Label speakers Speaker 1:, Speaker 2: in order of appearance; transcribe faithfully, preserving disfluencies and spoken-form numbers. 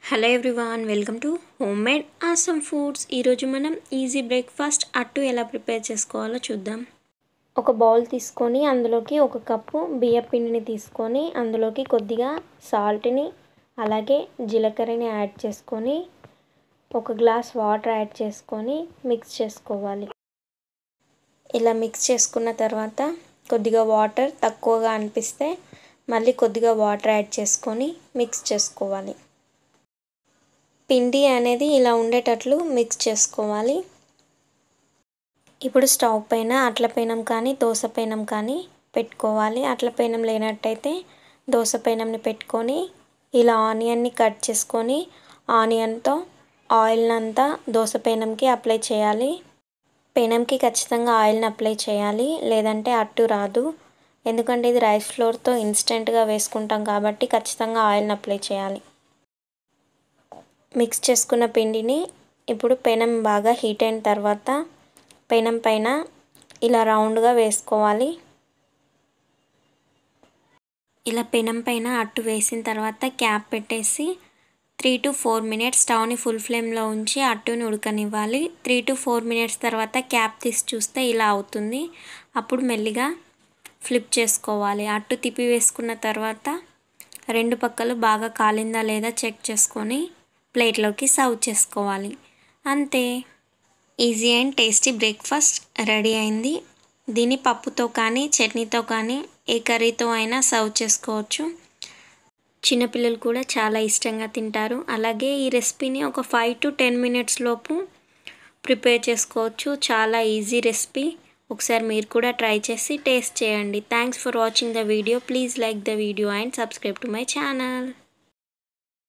Speaker 1: Hello everyone, welcome to home made awesome foods. ఈరోజు మనం easy breakfast అట్టు ఎలా ప్రిపేర్ చేసుకోవాలో చూద్దాం. ఒక బౌల్ తీసుకొని అందులోకి ఒక కప్పు బియ్యం పిండిని తీసుకొని అందులోకి కొద్దిగా సాల్ట్ని అలాగే జీలకర్రని యాడ్ చేసుకొని ఒక గ్లాస్ వాటర్ యాడ్ చేసుకొని మిక్స్ చేసుకోవాలి. ఇలా మిక్స్ చేసుకున్న తర్వాత కొద్దిగా వాటర్ తక్కువగా అనిపిస్తే మళ్ళీ కొద్దిగా వాటర్ యాడ్ చేసుకొని మిక్స్ చేసుకోవాలి. పిండి అనేది ఇలా ఉండేటట్లు మిక్స్ చేసుకోవాలి. ఇప్పుడు స్టవ్ పైన అట్ల పెనం కానీ దోశ పెనం కానీ పెట్టుకోవాలి. అట్ల పెనం లేనట్టయితే దోశ పెనంని పెట్టుకొని ఇలా ఆనియన్ని కట్ చేసుకొని ఆనియన్తో ఆయిల్ని అంతా దోశ పెనంకి అప్లై చేయాలి. పెనంకి ఖచ్చితంగా ఆయిల్ని అప్లై చేయాలి, లేదంటే అట్టు రాదు. ఎందుకంటే ఇది రైస్ ఫ్లోర్తో ఇన్స్టెంట్గా వేసుకుంటాం కాబట్టి ఖచ్చితంగా ఆయిల్ని అప్లై చేయాలి. మిక్స్ చేసుకున్న పిండిని ఇప్పుడు పెనం బాగా హీట్ అయిన తర్వాత పెనం పైన ఇలా రౌండ్గా వేసుకోవాలి. ఇలా పెనం పైన అట్టు వేసిన తర్వాత క్యాప్ పెట్టేసి త్రీ టు ఫోర్ మినిట్స్ స్టవ్ని ఫుల్ ఫ్లేమ్లో ఉంచి అట్టుని ఉడకనివ్వాలి. త్రీ టు ఫోర్ మినిట్స్ తర్వాత క్యాప్ తీసి చూస్తే ఇలా అవుతుంది. అప్పుడు మెల్లిగా ఫ్లిప్ చేసుకోవాలి. అట్టు తిప్పి వేసుకున్న తర్వాత రెండు పక్కలు బాగా కాలిందా లేదా చెక్ చేసుకొని ప్లేట్లోకి సర్వ్ చేసుకోవాలి. అంతే, easy and tasty breakfast ready అయింది. దీన్ని పప్పుతో కానీ చట్నీతో కానీ ఏ కర్రీతో అయినా సర్వ్ చేసుకోవచ్చు. చిన్నపిల్లలు కూడా చాలా ఇష్టంగా తింటారు. అలాగే ఈ రెసిపీని ఒక ఫైవ్ టు టెన్ మినిట్స్ లోపు ప్రిపేర్ చేసుకోవచ్చు. చాలా ఈజీ రెసిపీ. ఒకసారి మీరు కూడా ట్రై చేసి టేస్ట్ చేయండి. Thanks for watching the video. Please like the video and subscribe to my channel.